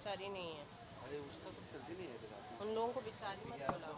बेचारी नहीं है। अरे उसका तो गलती नहीं है, उन लोगों को बेचारी मत बोला।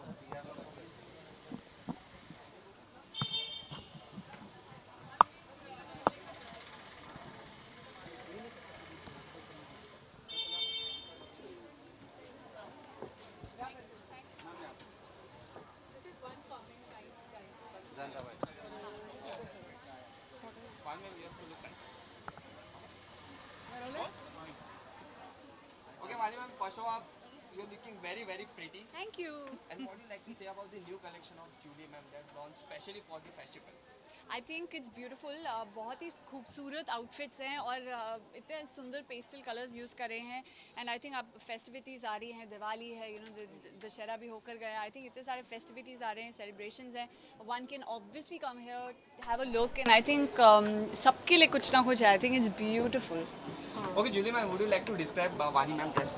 Okay, Vani ma'am, first of all, you're looking very, very pretty. Thank you. And what do you like to say about the new collection of Julie ma'am that launched specially for the festival? I think it's beautiful. बहुत ही खूबसूरत outfits हैं और इतने सुंदर pastel colours use करे हैं and I think अब festivities आ रही हैं, दिवाली है, दशहरा भी होकर गया. आई थिंक इतने सारे फेस्टिविटीज़ आ रहे हैं, सेलिब्रेशंस हैं. One can obviously come here, have a look and I think सबके लिए कुछ ना कुछ है. I think it's beautiful. Okay, Julie ma'am, would you like to describe Vani ma'am dress?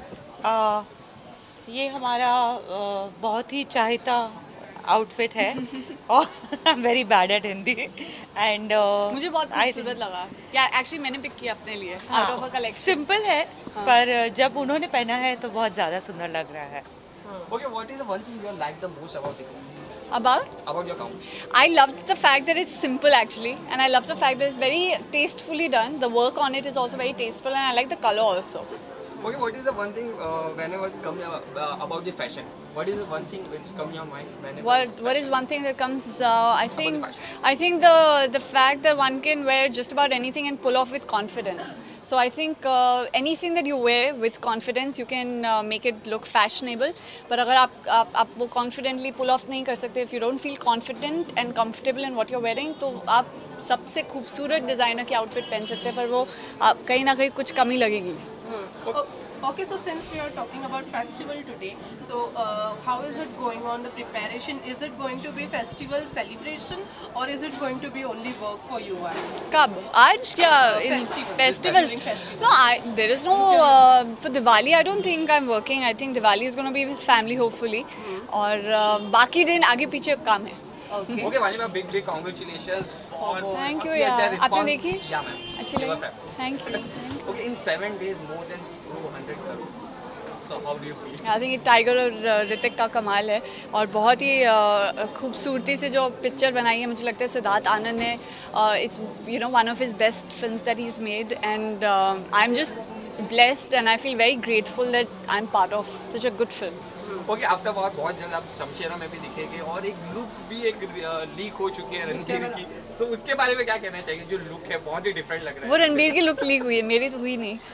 ये हमारा बहुत ही चाहता आउटफिट है और I am very bad at Hindi and मुझे बहुत खूबसूरत लगा. या एक्चुअली मैंने पिक किया अपने लिए out of a collection. Simple है पर जब उन्होंने पहना है तो बहुत ज़्यादा सुंदर लग रहा है. Okay, what is the one thing you like the most about the gown? About your gown? I love the fact that it's simple actually, and I love the fact that it's very tastefully done. The work on it is also very tasteful, and I like the color also. Okay, what is the one thing whenever it comes about the fashion? What is the one thing which comes in your mind whenever? What is one thing that comes? I think the fact that one can wear just about anything and pull off with confidence. So I think anything that you wear with confidence, you can make it look fashionable. But अगर आप वो confidently pull off नहीं कर सकते, if you don't feel confident and comfortable in what you're wearing, तो आप सबसे खूबसूरत डिज़ाइनर की आउटफिट पहन सकते हैं, पर वो कहीं ना कहीं कुछ कमी लगेगी. Okay, so since we are talking about festival today, so how is it going on, the preparation? Is it going to be festival celebration or is it going to be only work for you? कब? आज या in festivals? No, there is no for Diwali. I don't think I'm working. I think Diwali is going to be with family hopefully. और बाकी दिन आगे पीछे काम है. Okay, Vani ma'am, big congratulations for Thank you यार. आपने देखी? Yeah ma'am. अच्छी लगी? Thank you. Okay, in 7 days more than 200 crores. So how do you feel? I think Tiger और ऋतिक का कमाल है और बहुत ही खूबसूरती से जो पिक्चर बनाई है. मुझे लगता है सिद्धार्थ आनंद ने it's one of his best films that he is made and I am just blessed and I feel very grateful that I am part of such a good film. Okay, after बहुत जल्द आप शमशेरा में भी दिखेंगे और एक look भी एक लीक हो चुकी है रणबीर की. सो उसके बारे में क्या कहना चाहिए? जो लुक है बहुत ही डिफरेंट लग रहा है. वो रणबीर की लुक लीक हुई है, मेरी तो हुई नहीं.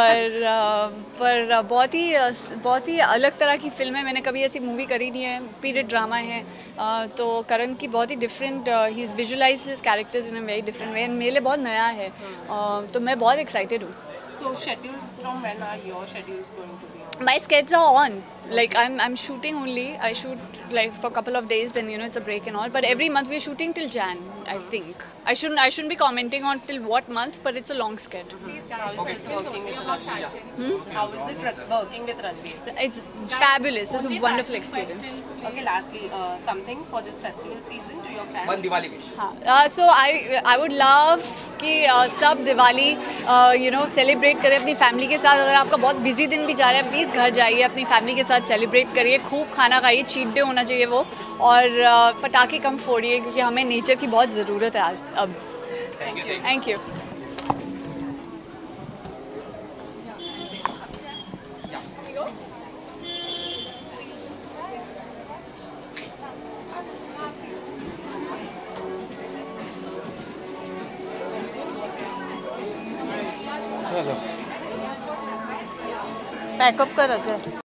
पर बहुत ही अलग तरह की फिल्म है. मैंने कभी ऐसी मूवी करी नहीं है. पीरियड ड्रामा है तो करण की बहुत ही different, he is visualise his characters in a very different way and मेरे लिए बहुत नया है. तो मैं बहुत एक्साइटेड हूँ. So schedules, from when are your schedules going to be on? My schedules are on. Like I'm shooting only. I shoot like for a couple of days, then it's a break and all. But every month we're shooting till Jan, I think. I shouldn't be commenting on till what month, but it's a long schedule. How is it working with Ranveer? How is it working with Ranveer? It's fabulous. It's a wonderful experience. Okay, lastly, something for this festival season to your fans? One Diwali wish. So I would love कि सब Diwali celebrate करें अपनी family के साथ. अगर आपका बहुत busy दिन भी जा रहा है, प्लीज़ घर जाइए, अपनी फैमिली के साथ सेलिब्रेट करिए, खूब खाना खाइए, चीट डे होना चाहिए वो, और पटाखे कम फोड़िए क्योंकि हमें नेचर की बहुत ज़रूरत है अब. Thank you. पैकअप कर रखे.